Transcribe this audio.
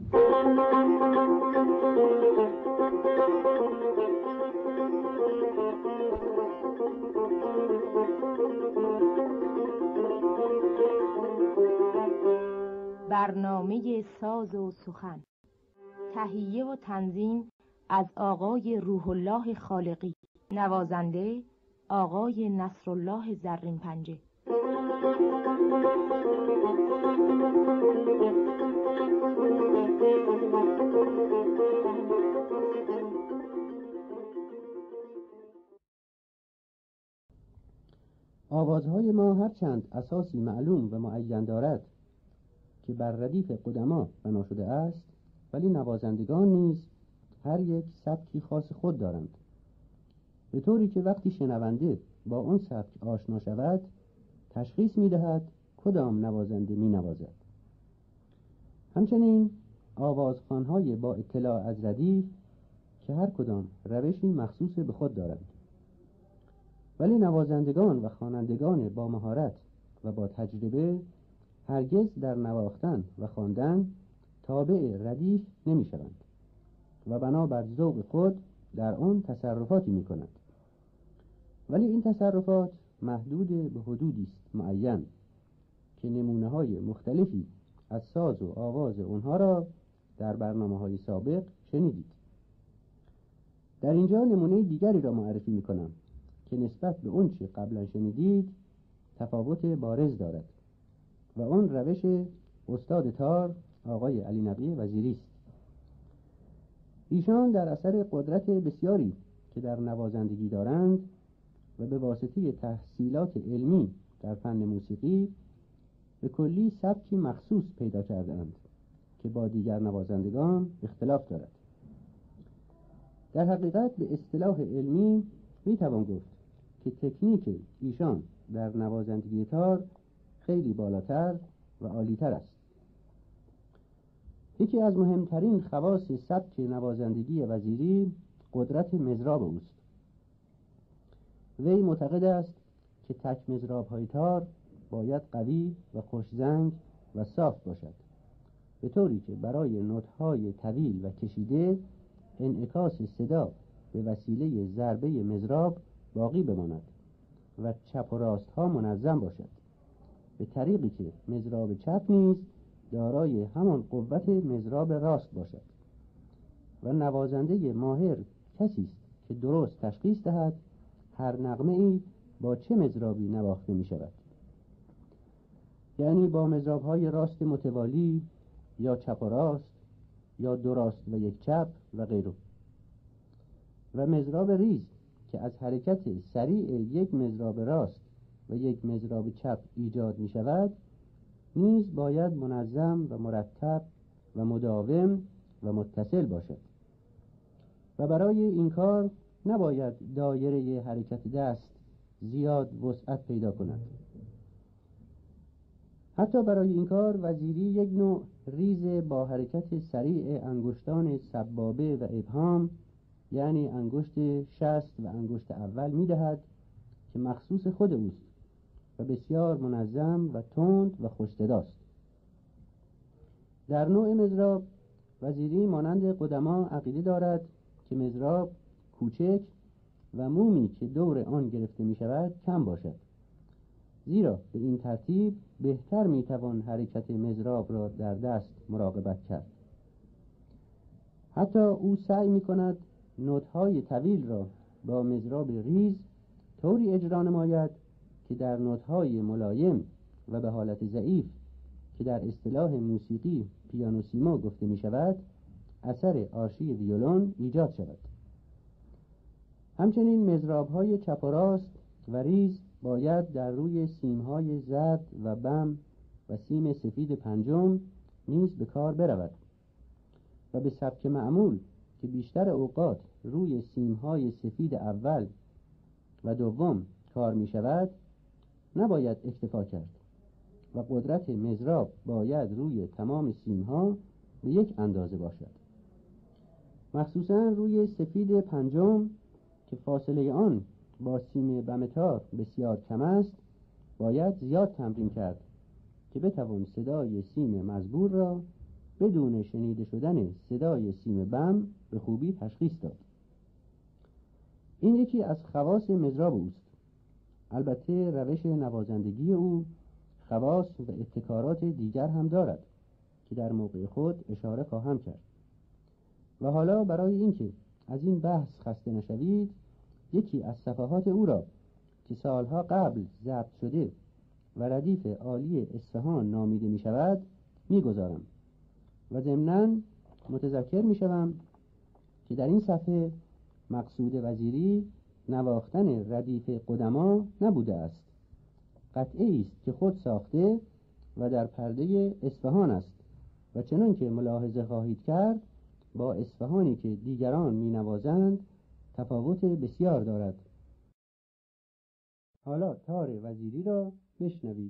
برنامه ساز و سخن، تهیه و تنظیم از آقای روح الله خالقی، نوازنده آقای نصرالله زرین پنجه. آوازهای ما هرچند اساسی معلوم و معین دارد که بر ردیف قدما بنا شده است، ولی نوازندگان نیز هر یک سبکی خاص خود دارند، به طوری که وقتی شنونده با اون سبک آشنا شود تشخیص می‌دهد کدام نوازنده می‌نوازد. همچنین آوازخوان‌های با اطلاع از ردیف که هر کدام روشی مخصوص به خود دارند، ولی نوازندگان و خوانندگان با مهارت و با تجربه هرگز در نواختن و خواندن تابع ردیف نمی شوند و بنابر ذوق خود در آن تصرفاتی می کنند، ولی این تصرفات محدود به حدودی است معین که نمونه های مختلفی از ساز و آواز اونها را در برنامه های سابق شنیدید. در اینجا نمونه دیگری را معرفی می کنم که نسبت به اون چی قبلا شنیدید تفاوت بارز دارد و اون روش استاد تار آقای علی نقی وزیری است. ایشان در اثر قدرت بسیاری که در نوازندگی دارند و به واسطه تحصیلات علمی در فن موسیقی به کلی سبکی مخصوص پیدا کردند که با دیگر نوازندگان اختلاف دارد. در حقیقت به اصطلاح علمی میتوان گفت که تکنیک ایشان در نوازندگی تار خیلی بالاتر و عالیتر است. یکی از مهمترین خواص سبک نوازندگی وزیری قدرت مضراب اوست. وی معتقد است که تک مضراب های تار باید قوی و خوشزنگ و صاف باشد، به طوری که برای نوت‌های طویل و کشیده انعکاس صدا به وسیله ضربه مضراب باقی بماند و چپ و راست ها منظم باشد، به طریقی که مضراب چپ نیز دارای همان قوت مضراب راست باشد و نوازنده ماهر کسی است که درست تشخیص دهد هر نغمه ای با چه مضرابی نواخته می شود، یعنی با مضراب های راست متوالی یا چپ و راست یا دو راست و یک چپ و غیره. و مضراب ریز که از حرکت سریع یک مضراب راست و یک مضراب چپ ایجاد می شود نیز باید منظم و مرتب و مداوم و متصل باشد و برای این کار نباید دایره حرکت دست زیاد وسعت پیدا کند. حتی برای این کار وزیری یک نوع ریز با حرکت سریع انگشتان سبابه و ابهام، یعنی انگشت شست و انگشت اول می دهد که مخصوص خود اوست و بسیار منظم و تند و خوش‌صداست. در نوع مضراب وزیری مانند قدما عقیده دارد که مضراب کوچک و مومی که دور آن گرفته می شود کم باشد، زیرا به این ترتیب بهتر می توان حرکت مضراب را در دست مراقبت کرد. حتی او سعی می کند نوت‌های طویل را با مضراب ریز طوری اجرا نماید که در نوت‌های ملایم و به حالت ضعیف که در اصطلاح موسیقی پیانوسیمو گفته می شود اثر آرشی ویولون ایجاد شود. همچنین مضراب‌های چپ و راست و ریز باید در روی سیم‌های زرد و بم و سیم سفید پنجم نیز به کار برود و به سبک معمول که بیشتر اوقات روی سیم‌های سفید اول و دوم کار می شود نباید اکتفا کرد و قدرت مضراب باید روی تمام سیم‌ها به یک اندازه باشد، مخصوصا روی سفید پنجم که فاصله آن با سیم بم تار بسیار کم است باید زیاد تمرین کرد که بتوان صدای سیم مزبور را بدون شنیده شدن صدای سیم بم به خوبی تشخیص داد. این یکی از خواص مضراب اوست. البته روش نوازندگی او خواص و ابتکارات دیگر هم دارد که در موقع خود اشاره خواهم کرد. و حالا برای اینکه از این بحث خسته نشوید، یکی از صفحات او را که سالها قبل ضبط شده و ردیف عالی اصفهان نامیده می شود می گذارم و ضمناً متذکر می شوم که در این صفحه مقصود وزیری نواختن ردیف قدما نبوده است. قطعه است که خود ساخته و در پرده اصفهان است و چنان که ملاحظه خواهید کرد با اصفهانی که دیگران می نوازند تفاوت بسیار دارد. حالا تار وزیری را بشنوید.